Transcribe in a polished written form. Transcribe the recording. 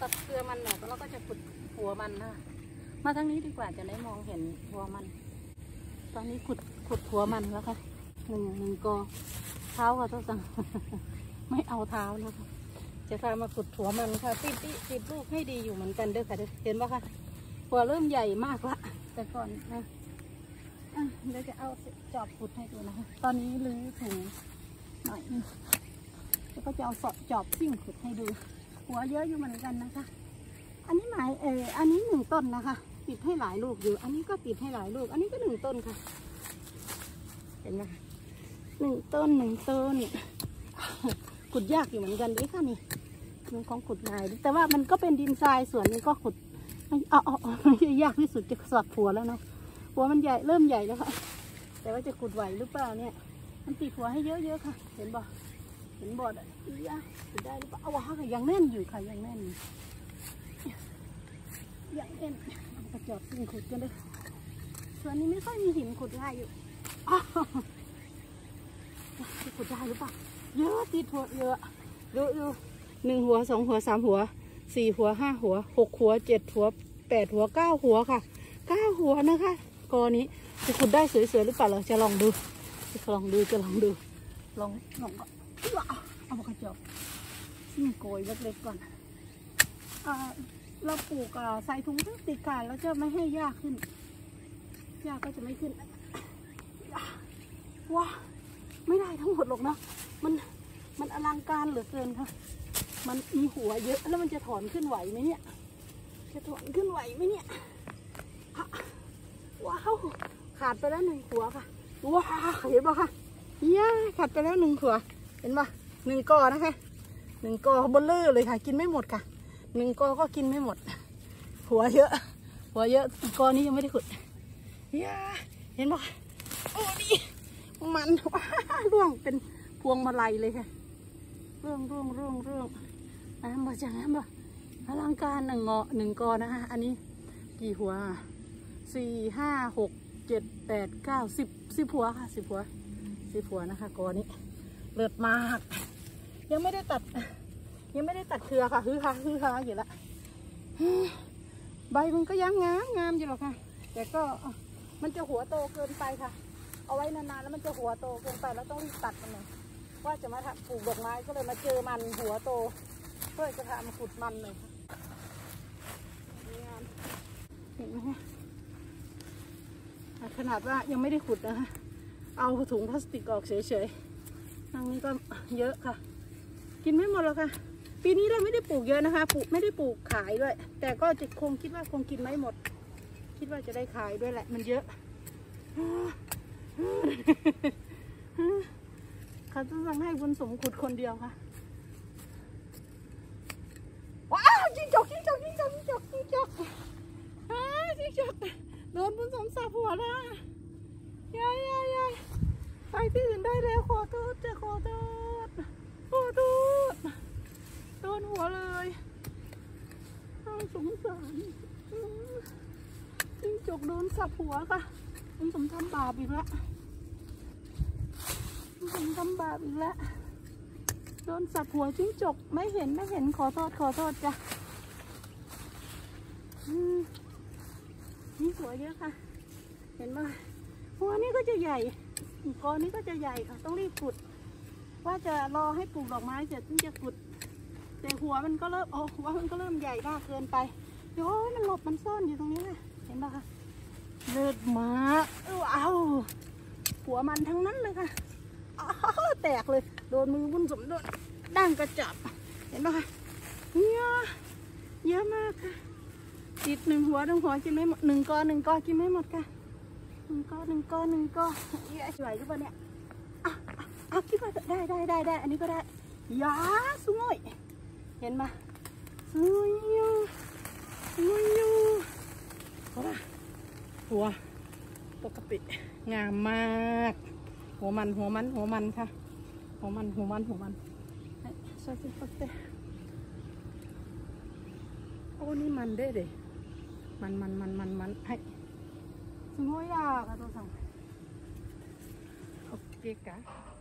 ตัดเครือมันเนี่ยแล้วก็จะขุดหัวมันนะมาทางนี้ดีกว่าจะได้มองเห็นหัวมันตอนนี้ขุดหัวมันแล้วค่ะหนึ่งกอเท้าค่ะทุกท่านไม่เอาเท้านะคะจะพามาขุดหัวมันค่ะติดลูกให้ดีอยู่เหมือนกันเด้อค่ะเห็นปะคะหัวเริ่มใหญ่มากละแต่ก่อนนะเดี๋ยวจะเอาจอบขุดให้ดูนะคะตอนนี้ลื้อถุงหน่อยแล้วก็จะเอาจอบซิ่งขุดให้ดูหัวเยอะอยู่เหมือนกันนะคะอันนี้อันนี้1 ต้นนะคะติดให้หลายลูกอยู่อันนี้ก็ติดให้หลายลูกอันนี้ก็1 ต้นค่ะเห็นไหม1 ต้นขุดยากอยู่เหมือนกันด้วยค่ะนี่มันของขุดง่ายแต่ว่ามันก็เป็นดินทรายส่วนนี้ก็ขุดยากที่สุดจะสับหัวแล้วเนาะหัวมันใหญ่เริ่มใหญ่แล้วค่ะแต่ว่าจะขุดไหวหรือเปล่าเนี่ยมันติดหัวให้เยอะๆค่ะเห็นบ่อ่ะขุดได้หรือเปล่าเอาวะค่ะยังแน่นอยู่ค่ะยังแน่นกระจอบขุดกันเลยส่วนนี้ไม่ค่อยมีหินขุดง่ายอยู่จะขุดได้หรือเปล่าเยอะติดหัวเยอะดู1 หัว 2 หัว 3 หัว 4 หัว 5 หัว 6 หัว 7 หัว 8 หัว 9 หัวค่ะ9 หัวนะคะกอนี้จะขุดได้สวยๆหรือเปล่าเราจะลองดูลองก่อนเอากระจกโกยเล็กๆก่อนเราปลูกใส่ถุงพลาสติกค่ะแล้วจะไม่ให้หญ้าขึ้นหญ้าก็จะไม่ขึ้นว้าไม่ได้ทั้งหมดหรอกนะมันอลังการเหลือเกินค่ะมันมีหัวเยอะแล้วมันจะถอนขึ้นไหวไหมเนี่ยว้าวขาดไปแล้ว1 หัวค่ะว้าวเห็นปะคะขาดไปแล้ว1 หัวเห็นปะ1 กอนะคะ1 กอเบลเลอร์เลยค่ะกินไม่หมดค่ะ1 กอก็กินไม่หมดหัวเยอะอีกกอนี้ยังไม่ได้ขุดเห็นปะโอ้ดีมันร่วงเป็นพวงมาลัยเลยค่ะร่วงน้ำบ่จังน้ำบ่อลังการ1 กอนะคะอันนี้กี่หัว4 5 6 7 8 9 10 หัวค่ะ10 หัวนะคะกอนี้เลิศมากยังไม่ได้ตัดเครือค่ะฮือฮาอยู่ละใบมันก็ยังงามอยู่หรอกค่ะแต่ก็มันจะหัวโตเกินไปค่ะเอาไว้นานๆแล้วมันจะหัวโตเกินไปแล้วต้องรีบตัดมันเลยว่าจะมาปลูกดอกไม้ก็เลยมาเจอมันหัวโตเพื่อจะทำมาขุดมันเลยงามเห็นไหมคะขนาดว่ายังไม่ได้ขุดนะคะเอาถุงพลาสติกออกเฉยๆทางนี้ก็เยอะค่ะกินไม่หมดหรอกค่ะปีนี้เราไม่ได้ปลูกเยอะนะคะไม่ได้ปลูกขายด้วยแต่ก็จะคิดว่าคงกินไม่หมดคิดว่าจะได้ขายด้วยแหละมันเยอะเขาต้องสั่งให้บุญสมขุดคนเดียวค่ะว้าวจิ้งจกโดนบุญสมสับหัวแล้วยายไปที่อื่นได้แล้วขอโทษโดนหัวเลยสงสารจิ้งจกโดนสับหัวค่ะบุญสมทำบาปอีกแล้วโดนสับหัวจิ้งจกไม่เห็นขอโทษจ้ะนี่หัวเยอะค่ะเห็นไหมหัวนี้ก็จะใหญ่กอนี้ก็จะใหญ่ค่ะต้องรีบขุดว่าจะรอให้ปลูกดอกไม้เสร็จถึงจะขุดแต่หัวมันก็เริ่มใหญ่มากเกินไปโอ้ยมันหลบมันซ่อนอยู่ตรงนี้ค่ะเห็นไหมคะเลิศมากหัวมันทั้งนั้นเลยค่ะแตกเลยโดนมือบุญสมโดนด่างกระจับเห็นไหมคะเยอะมากค่ะติด1 หัวกินไม่หมด1 กอกินไม่หมดค่ะ1 กอไหวหรือเปล่าเนี่ยคิดว่าได้อันนี้ก็ได้สวยเห็นไหมสวยอยู่หัวปกติงามมากหัวมันค่ะหัวมันใช่ปกติโอ้นี่มันได้เลยมันให้สวยอ่ะค่ะตัวสั่งโอเคค่ะ